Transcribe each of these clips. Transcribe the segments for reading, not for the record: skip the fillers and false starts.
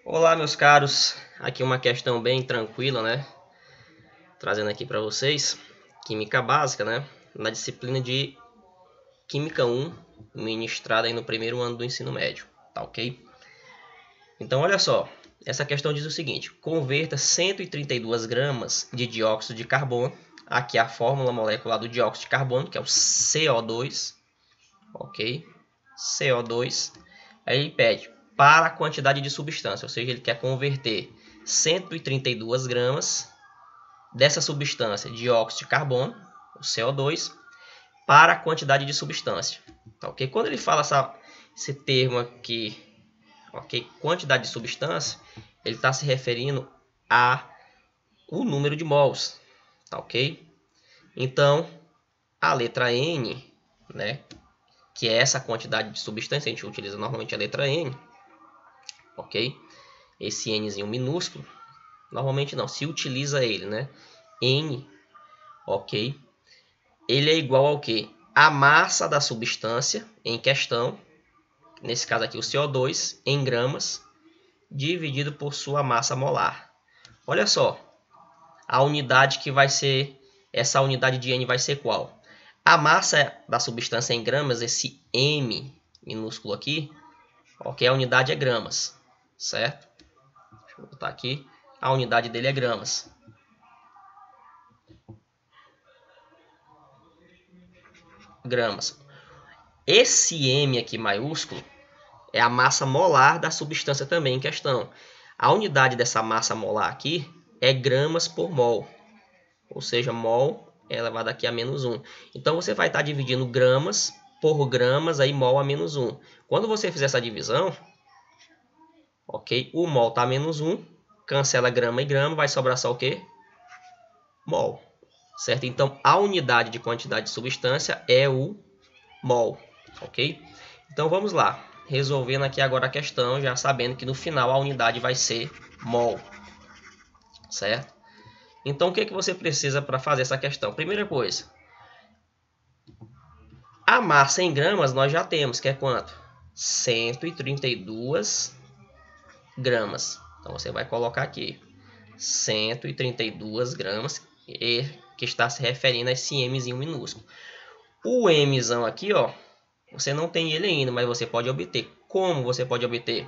Olá, meus caros. Aqui uma questão bem tranquila, né? Trazendo aqui para vocês química básica, né? Na disciplina de Química 1, ministrada aí no primeiro ano do ensino médio, tá ok? Então, olha só. Essa questão diz o seguinte: converta 132 gramas de dióxido de carbono. Aqui a fórmula molecular do dióxido de carbono, que é o CO2, ok? CO2. Aí ele pede para a quantidade de substância, ou seja, ele quer converter 132 gramas dessa substância, dióxido de carbono, o CO2, para a quantidade de substância. Tá, ok? Quando ele fala esse termo aqui, ok, quantidade de substância, ele está se referindo a o número de mols, tá, ok? Então, a letra N, né, que é essa quantidade de substância, a gente utiliza normalmente a letra N, ok? Esse Nzinho minúsculo, normalmente não, se utiliza ele, né? N, ok? Ele é igual ao que? A massa da substância em questão, nesse caso aqui o CO2, em gramas, dividido por sua massa molar. Olha só, a unidade que vai ser, essa unidade de N vai ser qual? A massa da substância em gramas, esse M minúsculo aqui, ok? A unidade é gramas, certo? Deixa eu botar aqui, a unidade dele é gramas. Gramas. Esse M aqui maiúsculo é a massa molar da substância também em questão. A unidade dessa massa molar aqui é gramas por mol, ou seja, mol é elevado aqui a menos 1. Então você vai estar dividindo gramas por gramas, aí mol a menos 1. Quando você fizer essa divisão, ok, o mol está a menos 1, cancela grama e grama, vai sobrar só o quê? Mol, certo? Então a unidade de quantidade de substância é o mol, ok? Então vamos lá, resolvendo aqui agora a questão, já sabendo que no final a unidade vai ser mol, certo? Então o que você precisa para fazer essa questão? Primeira coisa, a massa em gramas nós já temos, que é quanto? 132 gramas. Então você vai colocar aqui 132 gramas, que está se referindo a esse Mzinho minúsculo. O Mzão aqui, ó, você não tem ele ainda, mas você pode obter. Como você pode obter?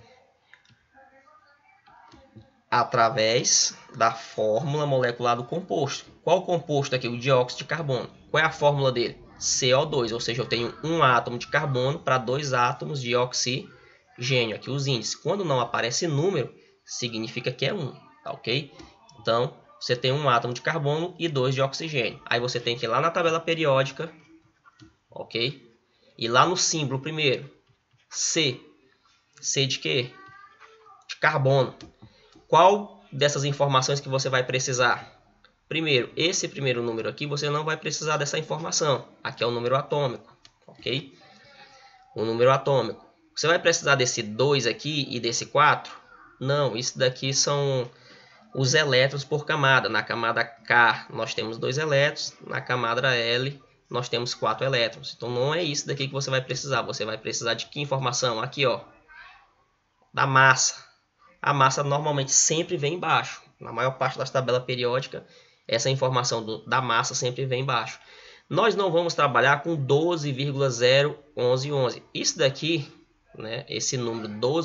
Através da fórmula molecular do composto. Qual composto aqui? O dióxido de carbono. Qual é a fórmula dele? CO2, ou seja, eu tenho um átomo de carbono para 2 átomos de oxigênio. Aqui os índices. Quando não aparece número, significa que é 1, tá ok? Então, você tem um átomo de carbono e 2 de oxigênio. Aí você tem que ir lá na tabela periódica, ok? E lá no símbolo primeiro, C. C de quê? De carbono. Qual dessas informações que você vai precisar? Primeiro, esse primeiro número aqui, você não vai precisar dessa informação. Aqui é o número atômico, ok? O número atômico. Você vai precisar desse 2 aqui e desse 4? Não, isso daqui são os elétrons por camada. Na camada K nós temos 2 elétrons, na camada L nós temos 4 elétrons. Então não é isso daqui que você vai precisar. Você vai precisar de que informação? Aqui, ó, da massa. A massa normalmente sempre vem embaixo. Na maior parte das tabelas periódicas, essa informação da massa sempre vem embaixo. Nós não vamos trabalhar com 12,01111. Isso daqui, né, esse número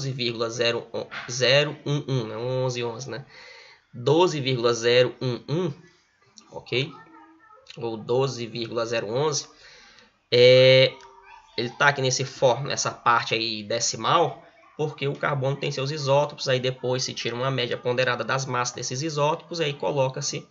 12,011, né, 1111, né? 12,011, ok? Ou 12,011, ele está aqui nessa parte aí decimal, porque o carbono tem seus isótopos, aí depois se tira uma média ponderada das massas desses isótopos, aí coloca-se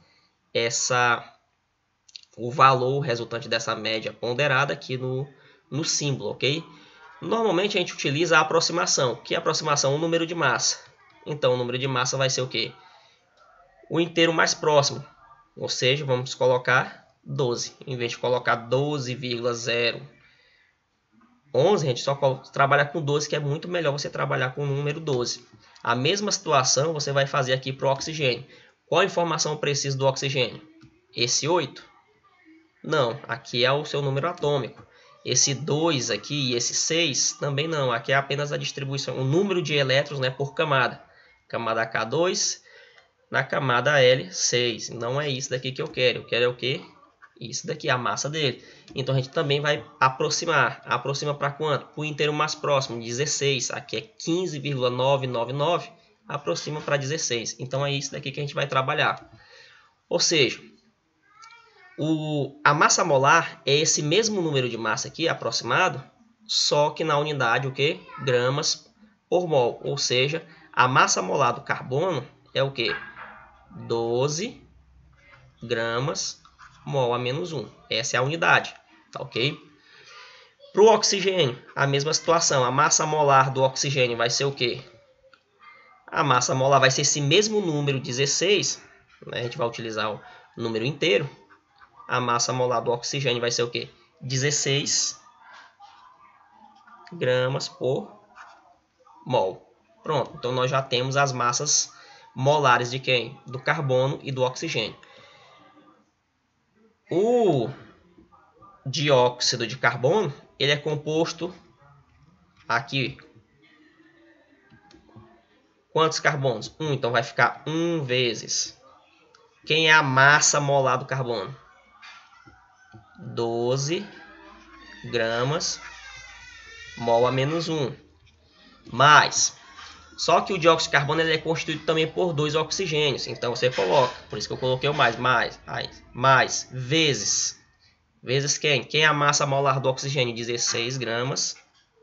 o valor resultante dessa média ponderada aqui no símbolo, ok? Normalmente a gente utiliza a aproximação. Que é a aproximação? O número de massa. Então o número de massa vai ser o quê? O inteiro mais próximo, ou seja, vamos colocar 12, em vez de colocar 12,011, a gente só trabalha com 12, que é muito melhor você trabalhar com o número 12. A mesma situação você vai fazer aqui para o oxigênio. Qual informação eu preciso do oxigênio? Esse 8? Não, aqui é o seu número atômico. Esse 2 aqui e esse 6 também não. Aqui é apenas a distribuição, o número de elétrons, né, por camada. Camada K2 na camada L6. Não é isso daqui que eu quero. Eu quero o quê? Isso daqui, a massa dele. Então a gente também vai aproximar. Aproxima para quanto? Para o inteiro mais próximo, 16. Aqui é 15,999. Aproxima para 16. Então é isso daqui que a gente vai trabalhar. Ou seja, a massa molar é esse mesmo número de massa aqui, aproximado, só que na unidade, o que? Gramas por mol. Ou seja, a massa molar do carbono é o que? 12 gramas mol a menos 1. Essa é a unidade, tá ok? Para o oxigênio, a mesma situação. A massa molar do oxigênio vai ser o quê? A massa molar vai ser esse mesmo número, 16. Né? A gente vai utilizar o número inteiro. A massa molar do oxigênio vai ser o quê? 16 gramas por mol. Pronto, então nós já temos as massas molares de quem? Do carbono e do oxigênio. O dióxido de carbono, ele é composto aqui. Quantos carbonos? 1, então vai ficar 1 vezes. Quem é a massa molar do carbono? 12 gramas mol a menos 1. Mais. Só que o dióxido de carbono ele é constituído também por 2 oxigênios. Então você coloca. Por isso que eu coloquei o mais. Vezes. Vezes quem? Quem é a massa molar do oxigênio? 16 gramas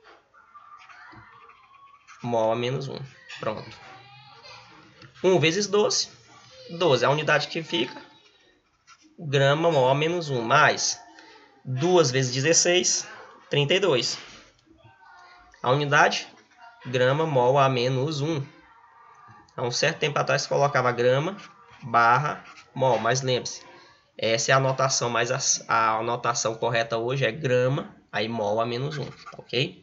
mol a menos 1. Pronto. 1 vezes 12. 12. A unidade que fica. Grama mol a menos 1. Mais 2 vezes 16. 32. A unidade. Grama mol a menos 1. Há um certo tempo atrás colocava grama barra mol. Mas lembre-se. Essa é a anotação, mas a anotação correta hoje é grama, aí mol a menos 1, ok?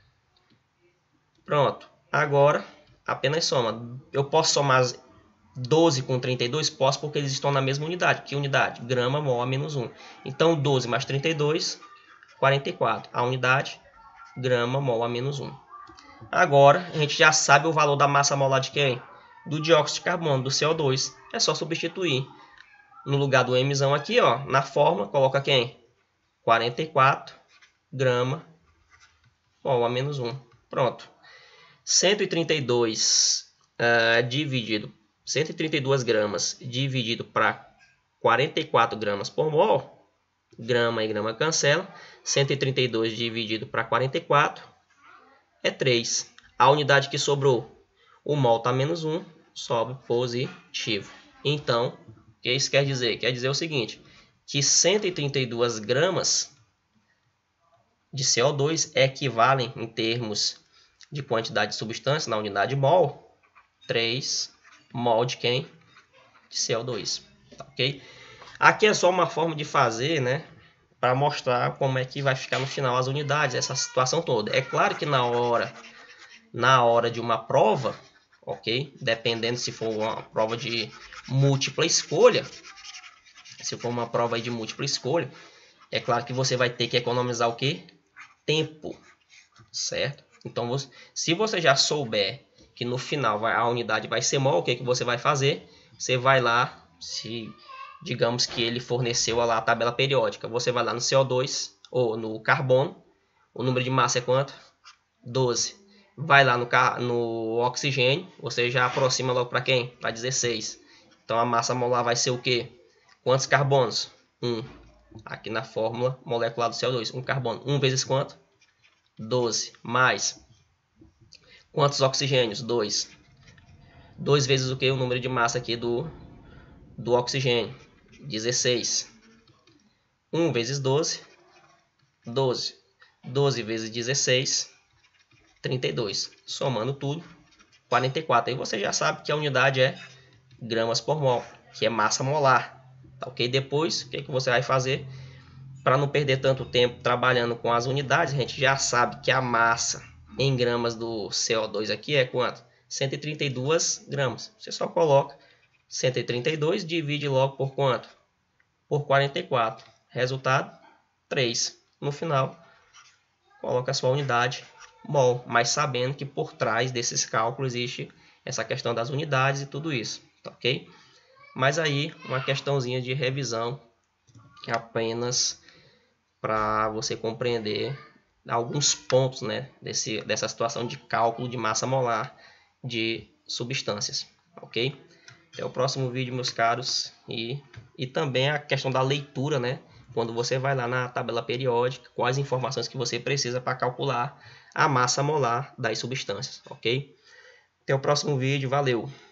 Pronto. Agora, apenas soma. Eu posso somar 12 com 32? Posso, porque eles estão na mesma unidade. Que unidade? Grama, mol a menos 1. Então, 12 mais 32, 44. A unidade, grama, mol a menos 1. Agora, a gente já sabe o valor da massa molar de quem? Do dióxido de carbono, do CO2. É só substituir. No lugar do Mzão aqui, ó, na fórmula, coloca quem? 44 grama mol a menos 1. Pronto. 132 gramas dividido para 44 gramas por mol. Grama e grama cancela. 132 dividido para 44 é 3. A unidade que sobrou, o mol está menos 1, sobe positivo. Então, o que isso quer dizer? Quer dizer o seguinte, que 132 gramas de CO2 equivalem, em termos de quantidade de substância, na unidade mol, 3 mol de quem? De CO2. Tá, ok? Aqui é só uma forma de fazer, né? Para mostrar como é que vai ficar no final as unidades, essa situação toda. É claro que na hora de uma prova, ok? Dependendo se for uma prova de múltipla escolha, se for uma prova de múltipla escolha, é claro que você vai ter que economizar o quê? Tempo, certo? Então, se você já souber que no final a unidade vai ser mol, o que você vai fazer? Você vai lá, se digamos que ele forneceu lá a tabela periódica, você vai lá no CO2 ou no carbono, o número de massa é quanto? 12. Vai lá no oxigênio, você já aproxima logo para quem? Para 16. Então a massa molar vai ser o quê? Quantos carbonos? 1. Aqui na fórmula molecular do CO2, 1 carbono. 1 vezes quanto? 12. Mais. Quantos oxigênios? 2. 2 vezes o que? O número de massa aqui do oxigênio. 16. 1 vezes 12. 12. 12 vezes 16. 32. Somando tudo, 44. Aí você já sabe que a unidade é gramas por mol, que é massa molar. Tá, ok? Depois, o que você vai fazer? Para não perder tanto tempo trabalhando com as unidades, a gente já sabe que a massa em gramas do CO2 aqui é quanto? 132 gramas. Você só coloca 132, divide logo por quanto? Por 44. Resultado, 3. No final, coloca a sua unidade mol, mas sabendo que por trás desses cálculos existe essa questão das unidades e tudo isso, tá ok? Mas aí uma questãozinha de revisão apenas para você compreender alguns pontos, né, dessa situação de cálculo de massa molar de substâncias, ok? Até o próximo vídeo, meus caros, e também a questão da leitura, né, quando você vai lá na tabela periódica, quais informações que você precisa para calcular a massa molar das substâncias, ok? Até o próximo vídeo, valeu!